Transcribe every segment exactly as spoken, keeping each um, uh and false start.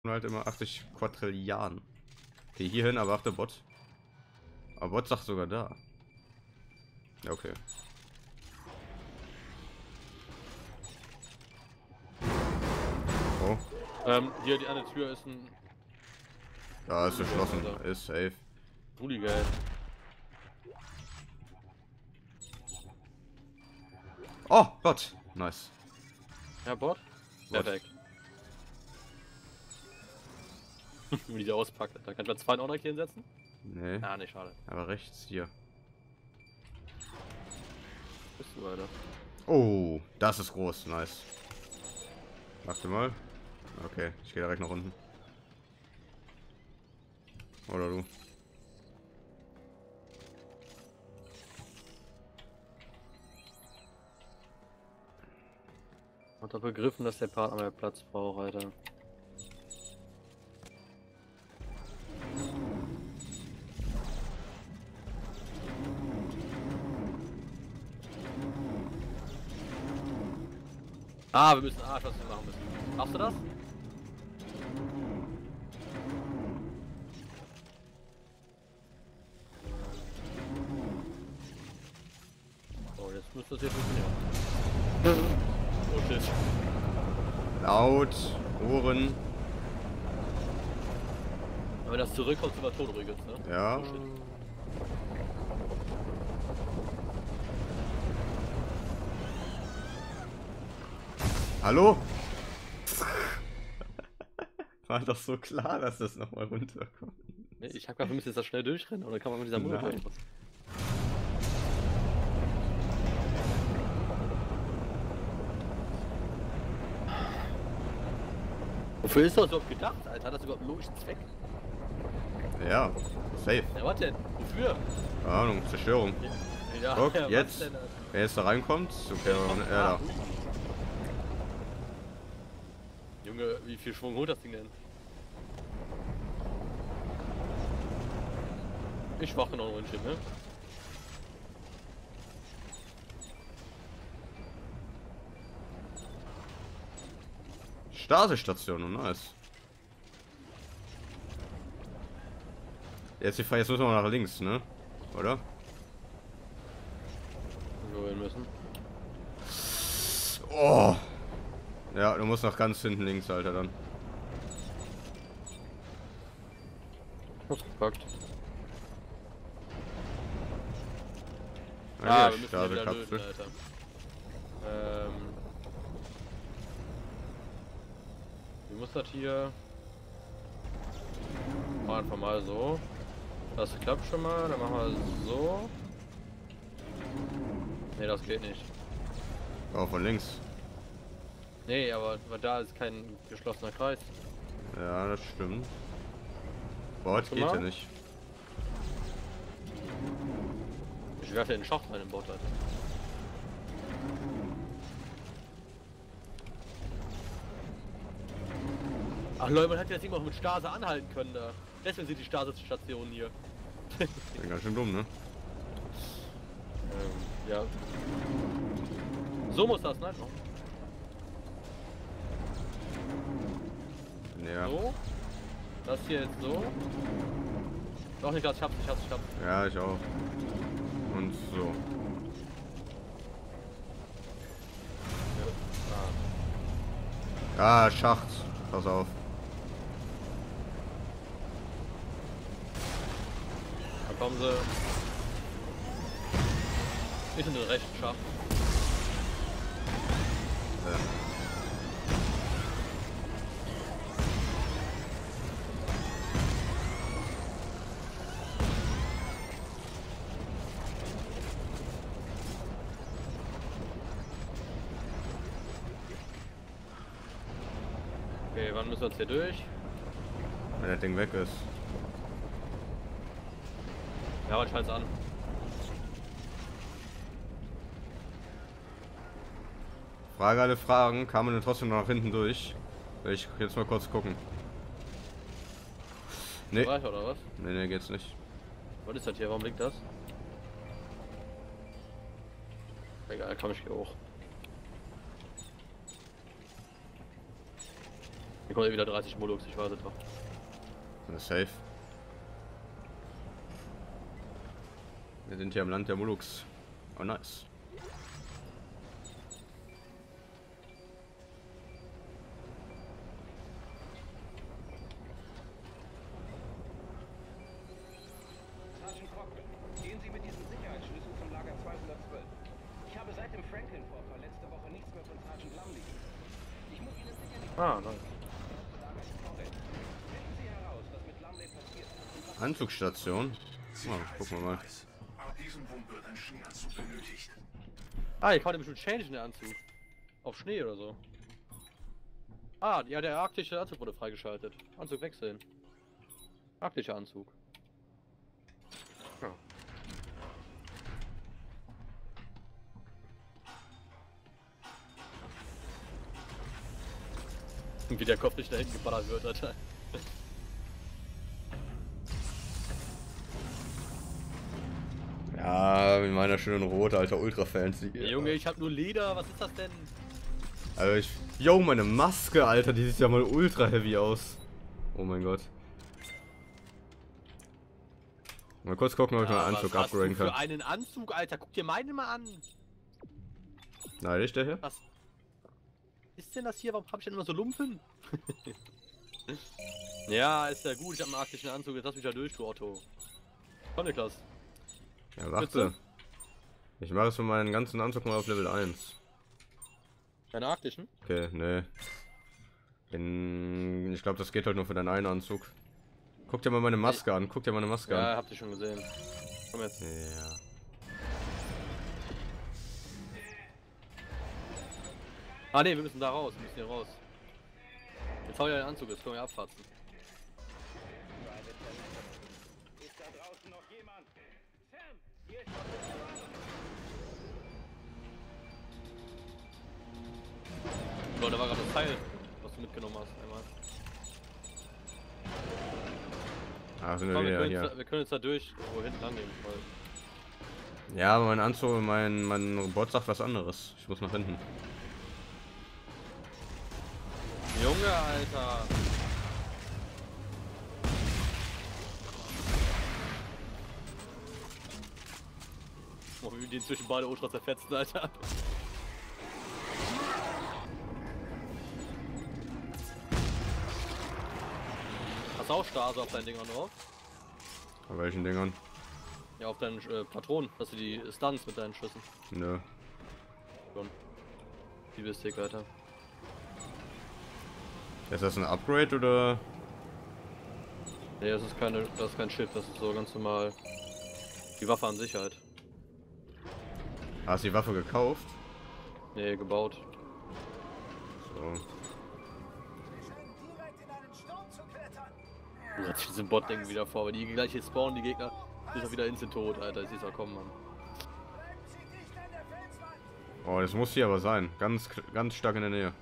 Nur halt immer achtzig Quadrilliarden. Okay, hierhin, aber achte Bot. Aber Bot sagt sogar da. Ja, okay. Oh. Ähm, hier die eine Tür ist ein... Da ist geschlossen. Ist safe. Hooligan. Oh, Bot. Nice. Ja, Bot? Perfekt. Wie die auspackt. Da kann ich mal zwei auch noch hier hinsetzen? Nee. Ah, nicht schade. Aber rechts hier. Bist du, Alter? Oh, das ist groß. Nice. Warte mal. Okay, ich gehe direkt nach unten. Oder du? Hat er begriffen, dass der Partner mehr Platz braucht, Alter. Ah, wir müssen Arsch, was wir machen müssen. Machst du das? Oh, jetzt müsste das hier funktionieren. Oh shit. Laut. Ohren. Wenn das zurückkommt, sind wir tot übrigens, ne? Ja. Oh shit. Hallo? War doch so klar, dass das nochmal runterkommt. Nee, ich hab gedacht, wir müssen jetzt da schnell durchrennen, oder kann man mit dieser Mutter Nein. irgendwas? Wofür ist das überhaupt gedacht, Alter? Hat das überhaupt einen logischen Zweck? Ja, safe. Ja, was denn? Wofür? Keine Ahnung, Zerstörung. Ja, Guck, ja, was jetzt. denn, Alter? Wer jetzt da reinkommt, okay, ja, da. Junge, wie viel Schwung holt das Ding denn? Ich wache noch ein Ründchen, ne? Stasisstation, oh nice. Jetzt, die Frage, jetzt müssen wir nach links, ne? Oder? Wo wir müssen. Oh! Ja, du musst noch ganz hinten links, Alter, dann. Was gepackt. Ah, Ah, hier, wir müssen hier wieder Stasekapsel. lösen, Alter. Ähm... Wie muss das hier... Machen wir einfach mal so. Das klappt schon mal, dann machen wir so. Ne, das geht nicht. Auch von links. Nee, aber da ist kein geschlossener Kreis. Ja, das stimmt. Boah, das Guck geht mal. ja nicht. Ich werfe den Schacht rein im Boot, Alter. Ach Leute, man hätte das Ding auch mit Stase anhalten können da. Deswegen sind die Stase-Stationen hier. Ja, ganz schön dumm, ne? Ähm, ja. So muss das, ne? Ja. So. Das hier jetzt so. Doch nicht ganz, ich hab's, ich hab's, ich hab's. Ja, ich auch. Und so. Ah. Ah, Schacht. Pass auf. Da kommen sie. Nicht in den rechten Schacht. Ja. Okay, wann müssen wir jetzt hier durch? Wenn das Ding weg ist. Ja, aber schalt's an. Frage alle Fragen, kam man denn trotzdem noch nach hinten durch? Will ich jetzt mal kurz gucken. Nee. Reich oder was? Nee, nee, geht's nicht. Was ist das hier? Warum liegt das? Egal, komm ich hier hoch. kommen ja wieder dreißig Moloks, ich weiß es doch. Na, safe. Wir sind hier im Land der Moluks. Oh, nice. Sergeant Cochran, gehen Sie mit diesem Sicherheitsschlüssel zum Lager zweihundertzwölf. Ich habe seit dem Franklin-Vorfall letzte Woche nichts mehr von Sergeant Lumley gehört. Ich muss Ihnen sicherlich... Ah, nein. Finden Sie heraus, was mit Lumley passiert ist. Anzugsstation. Oh, gucken wir mal. Ab diesem Punkt wird ein Schneeanzug benötigt. Ah, ich kann den bestimmt changen, den Anzug. Auf Schnee oder so. Ah, ja, der arktische Anzug wurde freigeschaltet. Anzug wechseln. Arktischer Anzug. Ja. Wie der Kopf nicht da hinten geballert wird, Alter. Ja, mit meiner schönen Rot, alter Ultra-Fancy. Ja, Junge, ich hab nur Leder, was ist das denn? Also ich... Yo, meine Maske, Alter, die sieht ja mal ultra heavy aus. Oh mein Gott. Mal kurz gucken, ob ich Ja, meinen Anzug was hast upgraden du für kann. einen Anzug, Alter? Guck dir meinen mal an. Nein, nicht der hier? Was ist denn das hier? Warum hab ich denn immer so Lumpen? Ja, ist ja gut. Ich hab einen arktischen Anzug. Jetzt lass mich da durch, du Otto. Komm, Niklas. Ja, warte. Ich mache es für meinen ganzen Anzug mal auf Level eins. Keine arktischen? Okay, nee. In, ich glaube, das geht halt nur für deinen einen Anzug. Guck dir mal meine Maske an. Guck dir meine Maske Ja, an. habt ihr schon gesehen. Komm jetzt. Ja. Ah ne, wir müssen da raus. Wir müssen hier raus. Jetzt hau ja den Anzug, jetzt können wir abfatzen. Ist da draußen noch jemand? Sam, hier ist So, da war gerade das Teil, was du mitgenommen hast. Einmal. Ah, sind wir Komm, wir, wieder können hier. jetzt, da- wir können jetzt da durch, wo hinten lang gehen. Voll. Ja, aber mein Anzug, mein, mein Robot sagt was anderes. Ich muss nach hinten. Junge, Alter. Oh, wie wir die zwischen beide ultra zerfetzen, Alter. Hast du auch Stase auf deinen Dingern drauf? Bei welchen Dingern? Ja, auf deinen äh, Patronen, dass du die Stunts mit deinen Schüssen. Nö. Schon. Die Bistik, Alter. Ist das ein Upgrade oder? Nee, das ist keine, das ist kein Chip, das ist so ganz normal. Die Waffe an sich halt. Hast du die Waffe gekauft? Nee, gebaut. So. Jetzt sich diesen Bot-Ding wieder vor, weil die gleich hier spawnen, die Gegner, ist er wieder instant tot, Alter. Ich sieh's auch kommen, Mann. Oh, das muss hier aber sein. Ganz, ganz stark in der Nähe.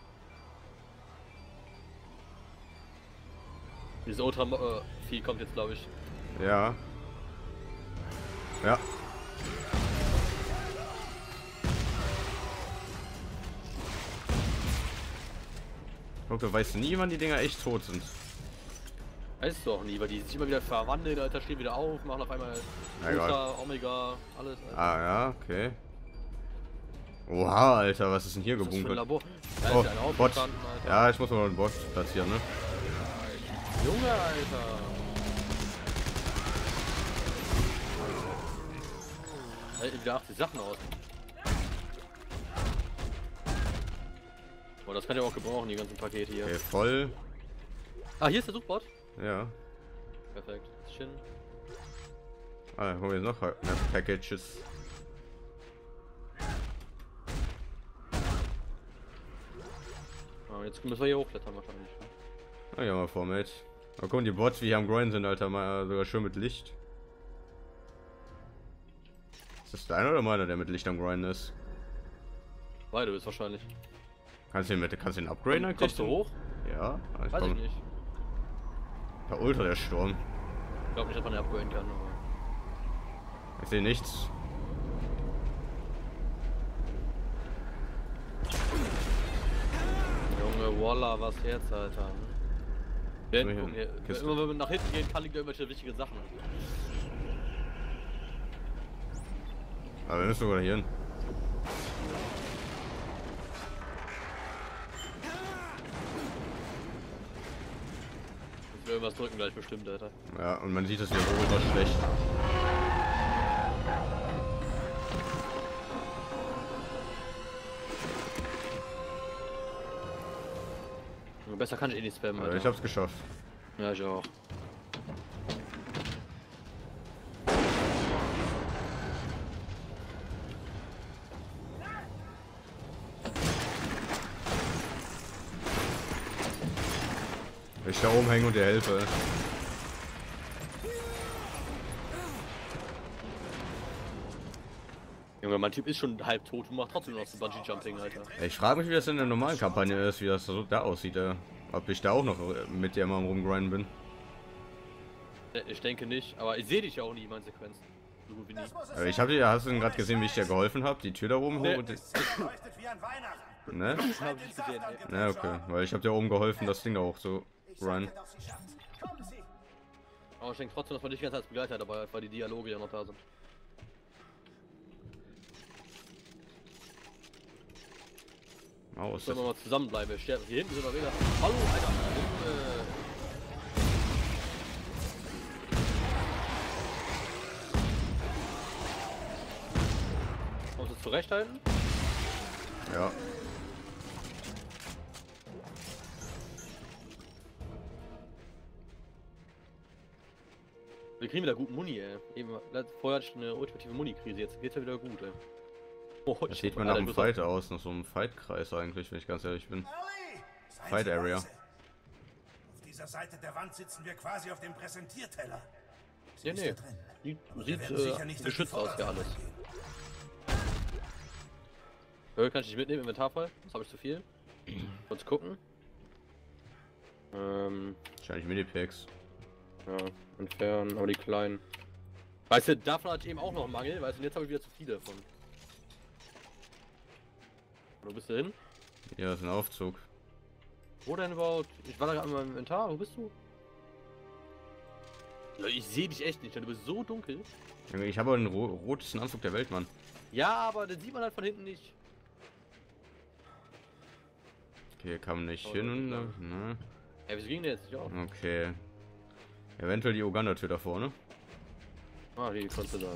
Dieses Ultra-Vieh kommt jetzt, glaube ich. Ja. Ja. Guck, du weißt nie, wann die Dinger echt tot sind. Weißt du auch nie, weil die sich immer wieder verwandeln, Alter, stehen wieder auf, machen auf einmal Na, Ultra, Omega, alles. Alter. Ah, ja, okay. Oha, Alter, was ist denn hier Was ist das für ein gebunkert? Labor? Da Oh, ist ja ein Bot. aufgestanden, Alter. Ja, ich muss mal einen Bot platzieren, ne? Junge, Alter. Da hält wieder achtzig Sachen aus. Boah, das kann ich auch gebrauchen, die ganzen Pakete hier. Okay, voll. Ah, hier ist der Suchbot. Ja. Perfekt. Schön. Ah, holen wir noch mehr Packages. Ah, jetzt müssen wir hier hochklettern wahrscheinlich. Ah, ja, mal vor, Mate. Mal gucken, die Bots, wie hier am Grind sind, Alter, mal sogar schön mit Licht. Ist das deiner oder meiner, der mit Licht am Grind ist? Beide bist wahrscheinlich. Kannst du den, mit, kannst du den upgraden eigentlich? Kommst du hoch? Ja, ah, ich Weiß komm. ich nicht. Der Ultra, der Sturm. Ich glaube nicht, dass man den upgraden kann, aber... Ich sehe nichts. Junge, Voila, was jetzt, Alter? Ja, So, hier, guck, hier, Kiste. immer wenn man nach hinten gehen kann, liegt da irgendwelche wichtige Sachen. Aber wir müssen sogar hier hin. Ich will irgendwas drücken gleich bestimmt, Alter. Ja, und man sieht das hier ultra schlecht. Besser kann ich eh nicht spammen, Alter. Ich hab's geschafft. Ja, ich auch. Ich da oben hängen und dir helfe. Junge, mein Typ ist schon halb tot und macht trotzdem noch so Bungee-Jumping, Alter. Ich frage mich, wie das in der normalen Kampagne ist, wie das so da aussieht. Äh. Ob ich da auch noch mit dir mal am rumgrinden bin. Ich denke nicht, aber ich sehe dich ja auch nie in meinen Sequenzen. So gut wie nie. Aber ich habe dir, hast du gerade gesehen, wie ich dir geholfen habe? Die Tür da oben Nee. hoch und die, Leuchtet wie an Weihnachten. ne? Das hab ich nicht gesehen, ey. Na okay, weil ich habe dir oben geholfen, das Ding da hoch zu Ich rein. sage doch, sie schafft's. Kommen Sie. Aber ich denke trotzdem, dass man dich ganz als Begleiter dabei hat, weil die Dialoge ja noch da sind. Oh, ist Sollen das? wir mal zusammenbleiben? Wir sterben. Hier hinten sind wir wieder. Hallo, Alter. Junge. Kommst du zurechthalten? Ja. Wir kriegen wieder guten Muni, ey. Eben, vorher hatte ich eine ultimative Muni-Krise, jetzt geht's ja wieder gut, ey. Oh, Das sieht man nach einem Fight aus, nach so einem Fight-Kreis eigentlich, wenn ich ganz ehrlich bin. Ellie! Seien Fight Sie Area. leise. Auf dieser Seite der Wand sitzen wir quasi auf dem Präsentierteller. Sie Ja, ist nee. da drin. Sieht, Aber wir sieht werden sicher äh, nicht durch die geschützt aus, ja alles. Vordertür gehen. Höhe kann ich nicht mitnehmen, Inventarfall. Das habe ich zu viel. Kurz gucken. Ähm, Wahrscheinlich Minipacks. ja, entfernen, aber die kleinen. Weißt du, davon hatte ich eben auch noch einen Mangel, weißt du, und jetzt habe ich wieder zu viele davon. Wo bist du hin? Hier ist ein Aufzug. Wo denn überhaupt? Ich war da gerade in meinem Inventar, wo bist du? Ja, ich sehe dich echt nicht, du bist so dunkel. Junge, ich habe den ro rotesten Anzug der Welt, Mann. Ja, aber den sieht man halt von hinten nicht. Okay, hier kann man nicht Oh, hin. das Ne? Ja, wieso ging der jetzt nicht auf? Okay. Eventuell die Uganda-Tür da vorne. Ah, die konntest du da, ne?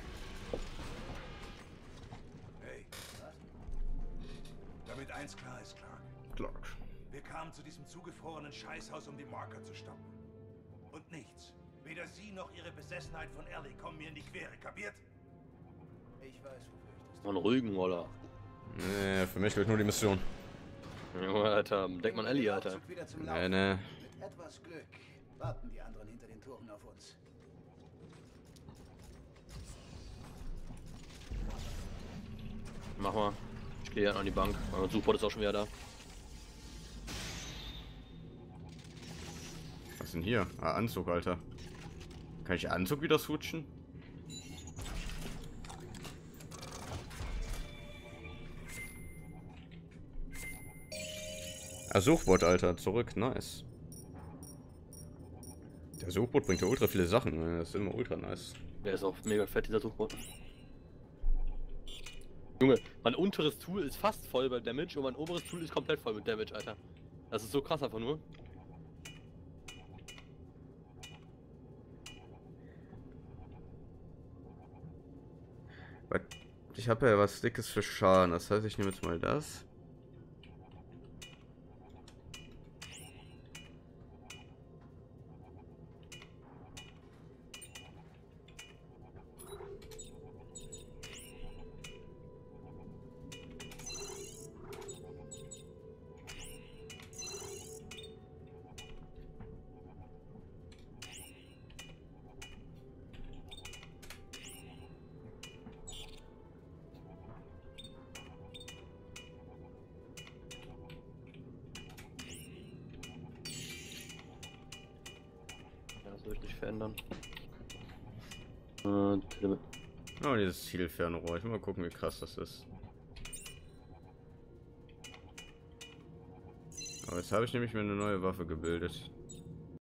Hey. Damit eins klar ist, Clark. Clark. Wir kamen zu diesem zugefrorenen Scheißhaus, um die Marker zu stoppen. Und nichts. Weder Sie noch Ihre Besessenheit von Ellie kommen mir in die Quere, kapiert? Ich weiß, wofür ich das Noch einen ruhigen Roller. Nee, für mich wird nur die Mission. Junge, Alter, denkt man Ellie, Alter. wieder zum Nee, nee. Mit etwas Glück warten die anderen hinter den Toren auf uns. Mach mal. Ich gehe ja an die Bank. Mein Suchbot ist auch schon wieder da. Was ist denn hier? Ah, Anzug, Alter. Kann ich Anzug wieder switchen? Ah, Suchbot, Alter. Zurück. Nice. Der Suchbot bringt ja ultra viele Sachen. Ne? Das ist immer ultra nice. Der ist auch mega fett, dieser Suchbot. Junge, mein unteres Tool ist fast voll bei Damage und mein oberes Tool ist komplett voll mit Damage, Alter. Das ist so krass einfach nur. Ich habe ja was Dickes für Schaden. Das heißt, ich nehme jetzt mal das. Das will ich nicht verändern. Äh, Oh, dieses Zielfernrohr. Ich will mal gucken, wie krass das ist. Aber jetzt habe ich nämlich mir eine neue Waffe gebildet.